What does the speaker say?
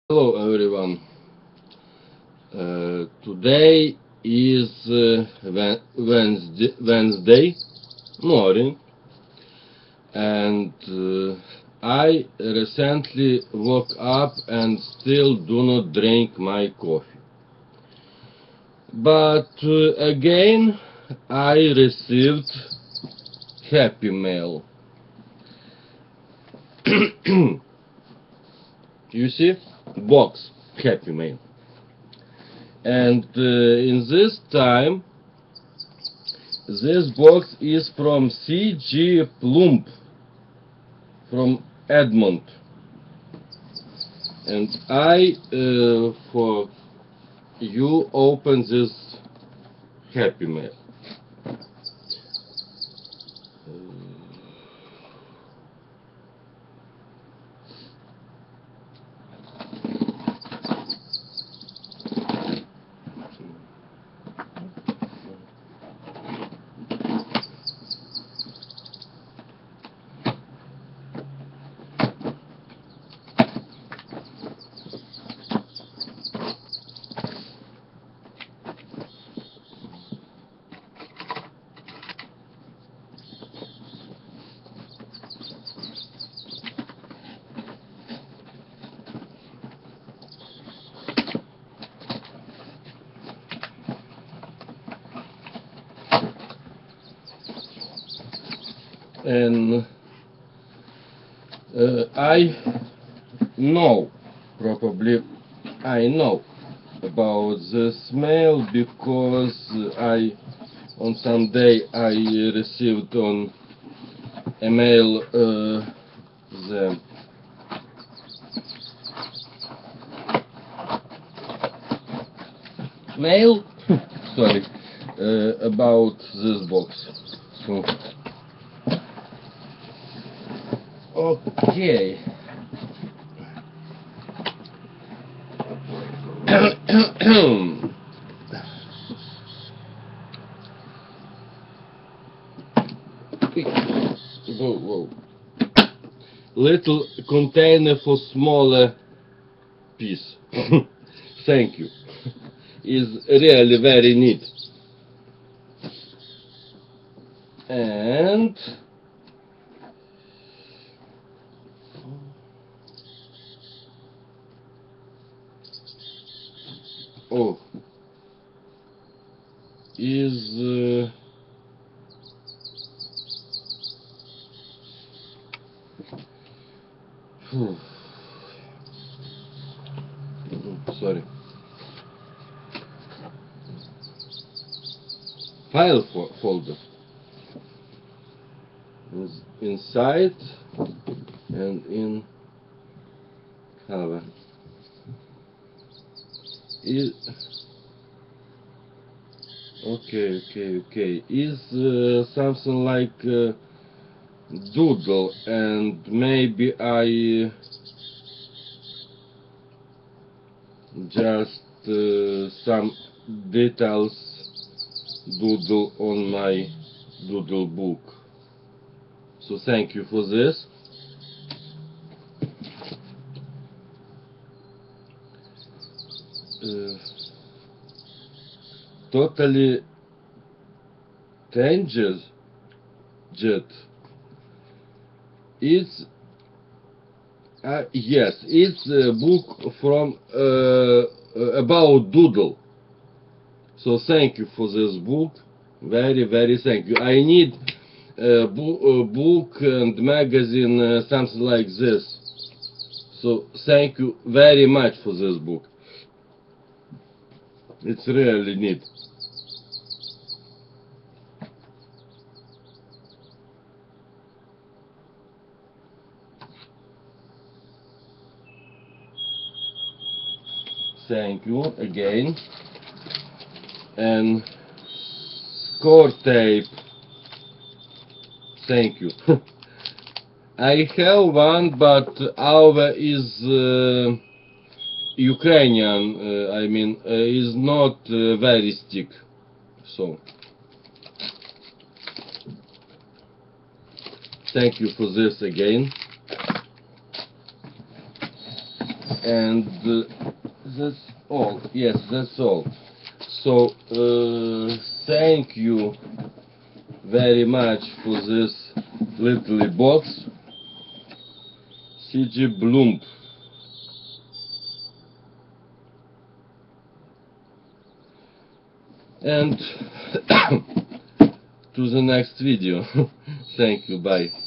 Hello everyone. Today is Wednesday morning, and I recently woke up and still do not drink my coffee. But again, I received happy mail. You see, box happy mail. And in this time, this box is from C.G. Plumb from Edmond, and I for you open this happy mail. And I know, probably I know about this mail because on some day I received on a mail the mail sorry about this box. So okay. Whoa, whoa. Little container for smaller piece. Thank you. Is really very neat. And oh, is sorry, file folder is inside and in cover is okay is something like doodle, and maybe I just some details doodle on my doodle book. So thank you for this. Totally changes jet. It's yes, it's a book from about doodle. So thank you for this book. Very thank you. I need a book and magazine, something like this. So thank you very much for this book. It's really neat. Thank you again. And score tape. Thank you. I have one, but our is Ukrainian. I mean, is not very thick. So, thank you for this again. And that's all. Yes, that's all. So thank you very much for this little box. CG Bloom. And to the next video. Thank you, bye.